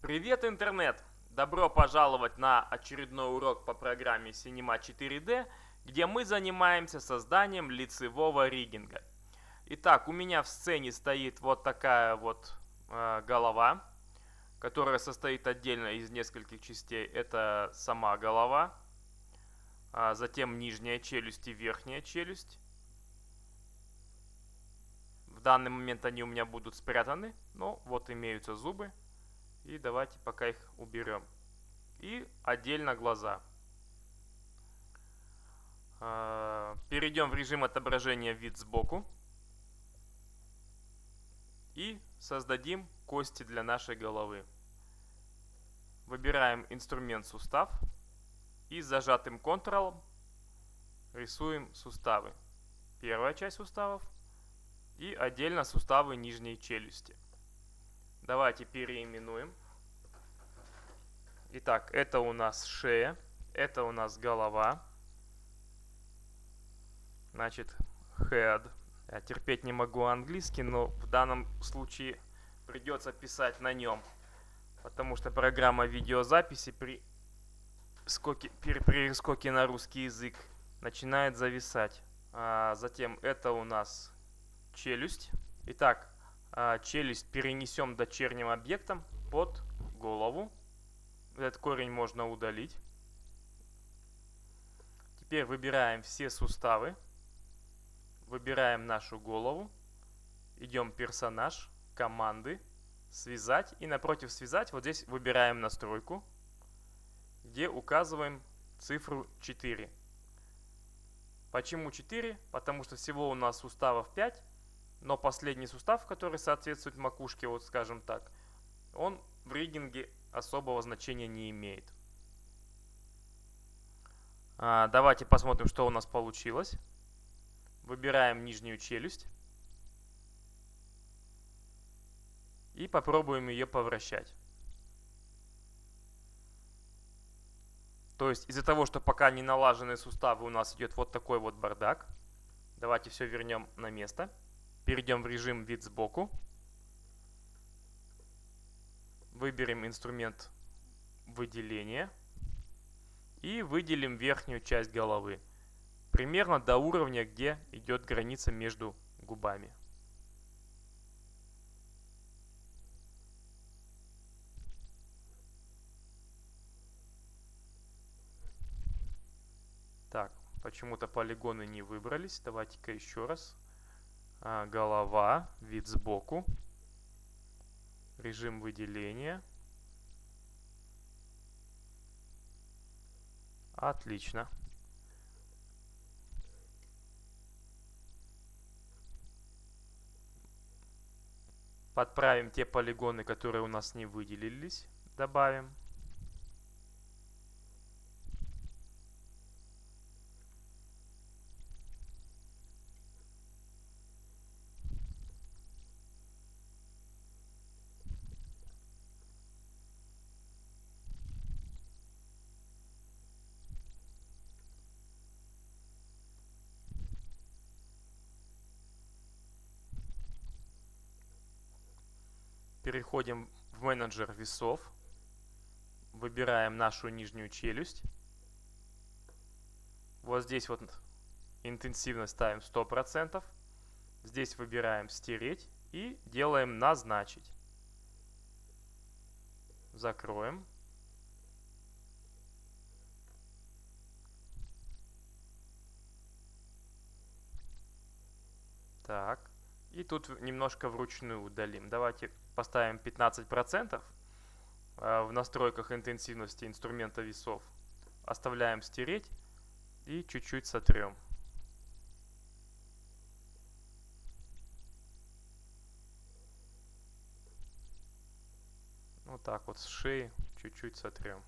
Привет, интернет! Добро пожаловать на очередной урок по программе Cinema 4D, где мы занимаемся созданием лицевого риггинга. Итак, у меня в сцене стоит вот такая вот голова, которая состоит отдельно из нескольких частей. Это сама голова, затем нижняя челюсть и верхняя челюсть. В данный момент они у меня будут спрятаны, но вот имеются зубы. И давайте пока их уберем. И отдельно глаза. Перейдем в режим отображения вид сбоку. И создадим кости для нашей головы. Выбираем инструмент сустав. И с зажатым Ctrl рисуем суставы. Первая часть суставов. И отдельно суставы нижней челюсти. Давайте переименуем. Итак, это у нас шея. Это у нас голова. Значит, head. Я терпеть не могу английский, но в данном случае придется писать на нем. Потому что программа видеозаписи при скоке на русский язык начинает зависать. Затем это у нас челюсть. Итак, челюсть перенесем дочерним объектом под голову. Этот корень можно удалить. Теперь выбираем все суставы. Выбираем нашу голову. Идем персонаж, команды, связать. И напротив связать вот здесь выбираем настройку, где указываем цифру 4. Почему 4? Потому что всего у нас суставов 5. Но последний сустав, который соответствует макушке, вот скажем так, он в риггинге особого значения не имеет. Давайте посмотрим, что у нас получилось. Выбираем нижнюю челюсть. И попробуем ее повращать. То есть из-за того, что пока не налажены суставы, у нас идет вот такой вот бардак. Давайте все вернем на место. Перейдем в режим вид сбоку. Выберем инструмент выделения. И выделим верхнюю часть головы. Примерно до уровня, где идет граница между губами. Так, почему-то полигоны не выбрались. Давайте-ка еще раз. Голова, вид сбоку. Режим выделения. Отлично. Подправим те полигоны, которые у нас не выделились. Добавим. Переходим в менеджер весов. Выбираем нашу нижнюю челюсть. Вот здесь вот интенсивность ставим 100%. Здесь выбираем стереть и делаем назначить. Закроем. Так. И тут немножко вручную удалим. Давайте поставим 15% в настройках интенсивности инструмента весов. Оставляем стереть и чуть-чуть сотрем. Вот так вот с шеи чуть-чуть сотрем.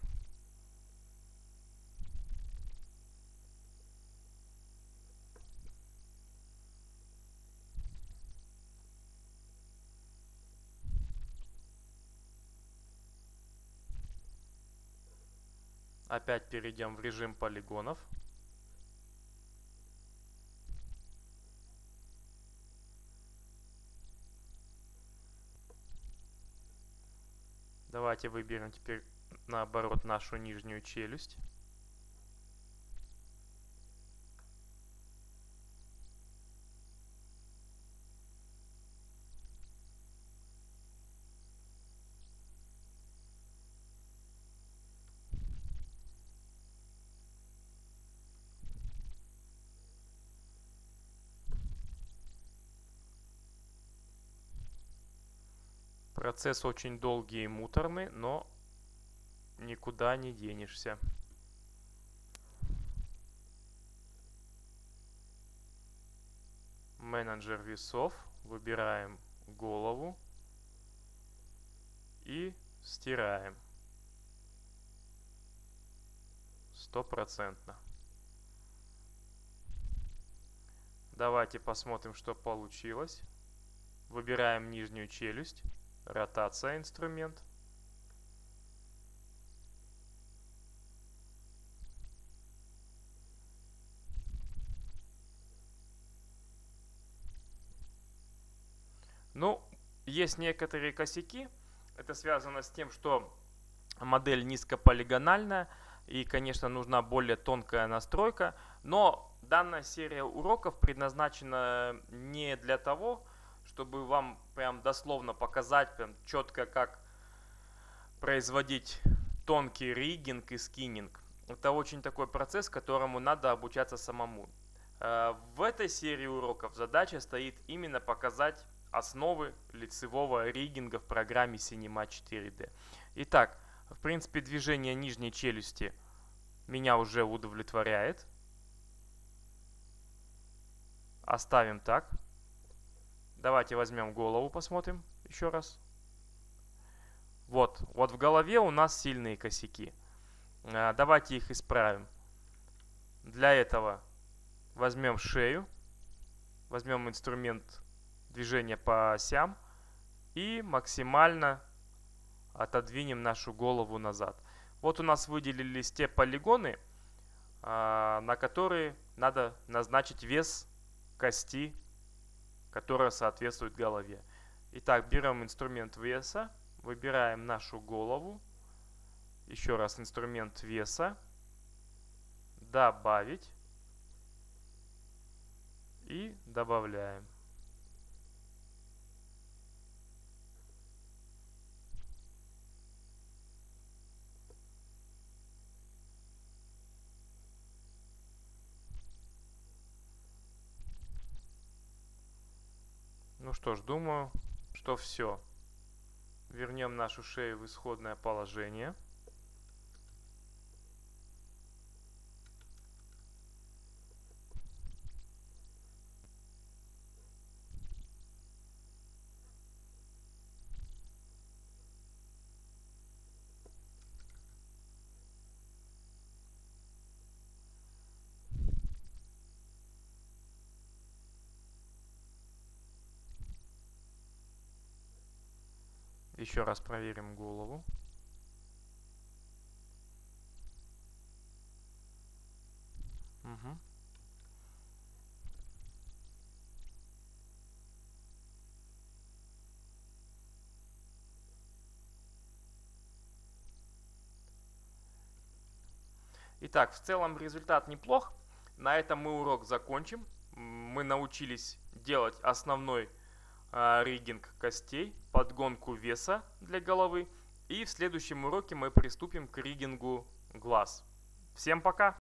Опять перейдем в режим полигонов. Давайте Давайте выберем теперь наоборот нашу нижнюю челюсть. Процесс очень долгий и муторный, но никуда не денешься. Менеджер весов. Выбираем голову и стираем. 100%. Давайте посмотрим, что получилось. Выбираем нижнюю челюсть. Ротация инструмент. Ну, есть некоторые косяки. Это связано с тем, что модель низкополигональная и, конечно, нужна более тонкая настройка. Но данная серия уроков предназначена не для того, чтобы вам прям дословно показать прям четко, как производить тонкий риггинг и скиннинг. Это очень такой процесс, которому надо обучаться самому. В этой серии уроков задача стоит именно показать основы лицевого риггинга в программе Cinema 4D. Итак, в принципе, движение нижней челюсти меня уже удовлетворяет. Оставим так. Давайте возьмем голову, посмотрим еще раз. Вот в голове у нас сильные косяки. Давайте их исправим. Для этого возьмем шею, возьмем инструмент движения по осям и максимально отодвинем нашу голову назад. Вот у нас выделились те полигоны, на которые надо назначить вес кости, которая соответствует голове. Итак, берем инструмент веса, выбираем нашу голову, еще раз инструмент веса, добавить и добавляем. Ну что ж, думаю, что все. Вернем нашу шею в исходное положение. Еще раз проверим голову. Угу. Итак, в целом результат неплох. На этом мы урок закончим. Мы научились делать основной риггинг костей, подгонку веса для головы. И в следующем уроке мы приступим к риггингу глаз. Всем пока!